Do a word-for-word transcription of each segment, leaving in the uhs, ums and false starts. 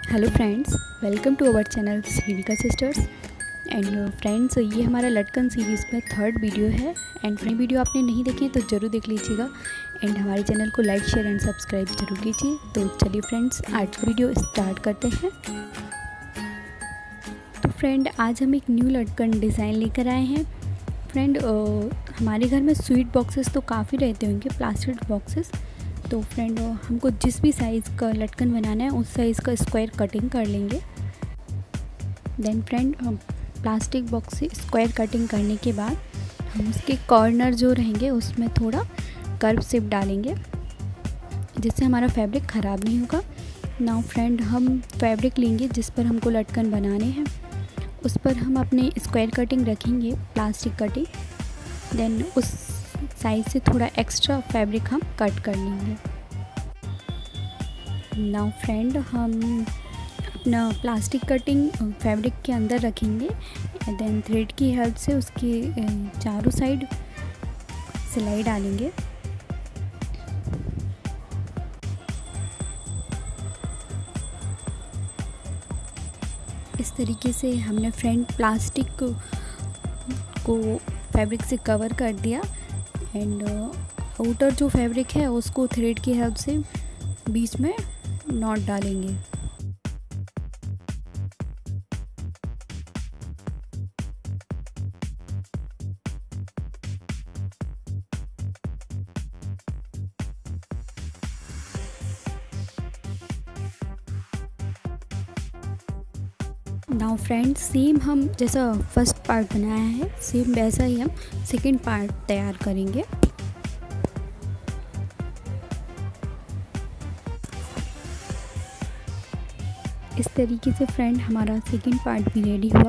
Hello friends, welcome to our channel Shrinika sisters. And friends, ये हमारा लटकन सीरीज़ में थर्ड वीडियो है। एंड फ्रेंड वीडियो आपने नहीं देखी तो ज़रूर देख लीजिएगा। एंड हमारे चैनल को लाइक शेयर एंड सब्सक्राइब जरूर कीजिए। तो चलिए फ्रेंड्स, आज का वीडियो स्टार्ट करते हैं। तो फ्रेंड, आज हम एक न्यू लटकन डिज़ाइन लेकर आए हैं। फ्रेंड, हमारे घर में स्वीट बॉक्सेस तो काफ़ी रहते होंगे, प्लास्टिक बॉक्सेस। तो फ्रेंड, हमको जिस भी साइज़ का लटकन बनाना है उस साइज़ का स्क्वायर कटिंग कर लेंगे। देन फ्रेंड, प्लास्टिक बॉक्स से स्क्वायर कटिंग करने के बाद हम उसके कॉर्नर जो रहेंगे उसमें थोड़ा कर्व शेप डालेंगे, जिससे हमारा फैब्रिक ख़राब नहीं होगा। नाउ फ्रेंड, हम फैब्रिक लेंगे जिस पर हमको लटकन बनाने हैं, उस पर हम अपने स्क्वायर कटिंग रखेंगे, प्लास्टिक कटिंग। देन उस साइज से थोड़ा एक्स्ट्रा फैब्रिक हम कट कर लेंगे। नाउ फ्रेंड, हम अपना प्लास्टिक कटिंग फैब्रिक के अंदर रखेंगे। देन थ्रेड की हेल्प से उसके चारों साइड सिलाई डालेंगे। इस तरीके से हमने फ्रेंड प्लास्टिक को फैब्रिक से कवर कर दिया। एंड आउटर जो फैब्रिक है उसको थ्रेड की हेल्प से बीच में नॉट डालेंगे। नाउ फ्रेंड्स, सेम हम जैसा फर्स्ट पार्ट बनाया है सेम वैसा ही हम सेकंड पार्ट तैयार करेंगे। इस तरीके से फ्रेंड हमारा सेकंड पार्ट भी रेडी हुआ।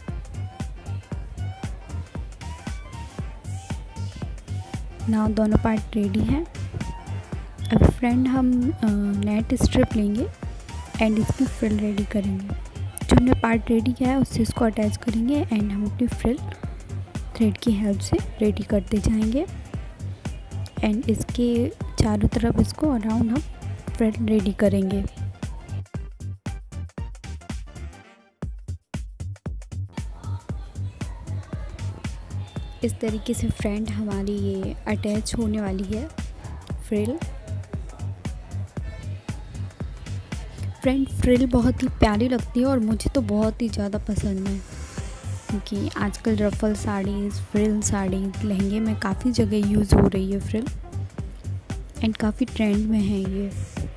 नाउ दोनों पार्ट रेडी हैं। अब फ्रेंड, हम नेट स्ट्रिप लेंगे एंड इसकी फ्रिल रेडी करेंगे। जो हमने पार्ट रेडी किया है उससे इसको अटैच करेंगे एंड हम अपनी फ्रिल थ्रेड की हेल्प से रेडी करते जाएंगे। एंड इसके चारों तरफ इसको अराउंड हम फ्रिल रेडी करेंगे। इस तरीके से फ्रेंड हमारी ये अटैच होने वाली है फ्रिल। फ्रेंड, फ्रिल बहुत ही प्यारी लगती है और मुझे तो बहुत ही ज़्यादा पसंद है, क्योंकि आजकल रफल साड़ीज़, फ्रिल साड़ी, लहंगे में काफ़ी जगह यूज़ हो रही है फ्रिल एंड काफ़ी ट्रेंड में है ये।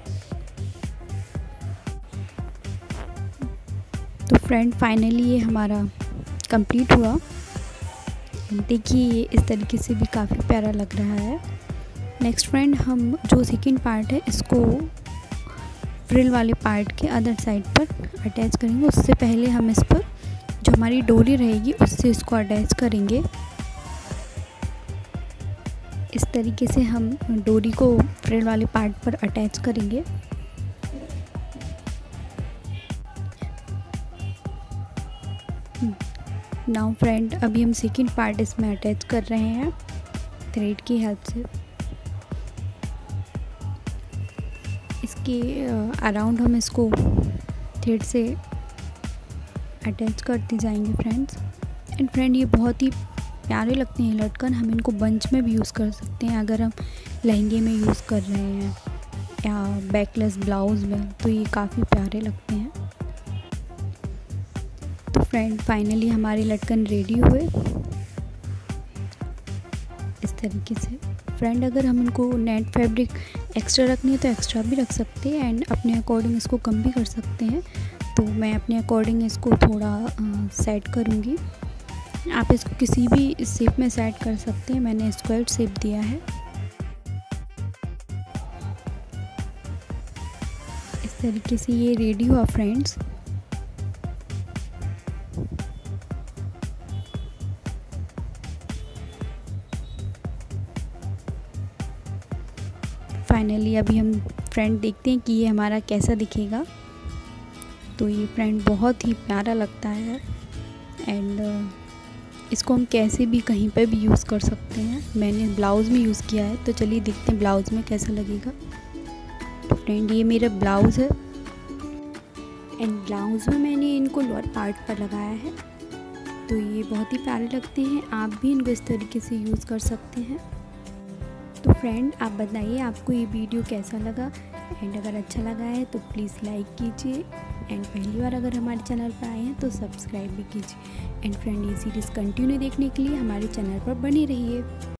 तो फ्रेंड, फाइनली ये हमारा कंप्लीट हुआ। देखिए, ये इस तरीके से भी काफ़ी प्यारा लग रहा है। नेक्स्ट फ्रेंड, हम जो सेकंड पार्ट है इसको फ्रिल वाले पार्ट के अदर साइड पर अटैच करेंगे। उससे पहले हम इस पर जो हमारी डोरी रहेगी उससे इसको अटैच करेंगे। इस तरीके से हम डोरी को फ्रिल वाले पार्ट पर अटैच करेंगे। नाउ फ्रेंड, अभी हम सेकंड पार्ट इसमें अटैच कर रहे हैं थ्रेड की हेल्प से। इसके अराउंड हम इसको थ्रेड से अटैच करते जाएंगे फ्रेंड्स। एंड फ्रेंड, ये बहुत ही प्यारे लगते हैं लटकन। हम इनको बंच में भी यूज़ कर सकते हैं अगर हम लहंगे में यूज़ कर रहे हैं या बैकलेस ब्लाउज़ में, तो ये काफ़ी प्यारे लगते हैं। तो फ्रेंड, फाइनली हमारे लटकन रेडी हुए इस तरीके से। फ्रेंड, अगर हम इनको नेट फैब्रिक एक्स्ट्रा रखनी है तो एक्स्ट्रा भी रख सकते हैं एंड अपने अकॉर्डिंग इसको कम भी कर सकते हैं। तो मैं अपने अकॉर्डिंग इसको थोड़ा सेट करूँगी। आप इसको किसी भी शेप में सेट कर सकते हैं। मैंने स्क्वायर शेप दिया है। इस तरीके से ये रेडी हुआ फ्रेंड्स। फाइनली अभी हम फ्रेंड देखते हैं कि ये हमारा कैसा दिखेगा। तो ये फ्रेंड बहुत ही प्यारा लगता है एंड इसको हम कैसे भी कहीं पे भी यूज़ कर सकते हैं। मैंने ब्लाउज़ में यूज़ किया है, तो चलिए देखते हैं ब्लाउज़ में कैसा लगेगा। तो फ्रेंड, ये मेरा ब्लाउज़ है एंड ब्लाउज में मैंने इनको लोअर पार्ट पर लगाया है। तो ये बहुत ही प्यारे लगते हैं, आप भी इनको इस तरीके से यूज़ कर सकते हैं। तो फ्रेंड आप बताइए आपको ये वीडियो कैसा लगा, एंड अगर अच्छा लगा है तो प्लीज़ लाइक कीजिए, एंड पहली बार अगर हमारे चैनल पर आए हैं तो सब्सक्राइब भी कीजिए। एंड फ्रेंड ये सीरीज़ कंटिन्यू देखने के लिए हमारे चैनल पर बने रहिए।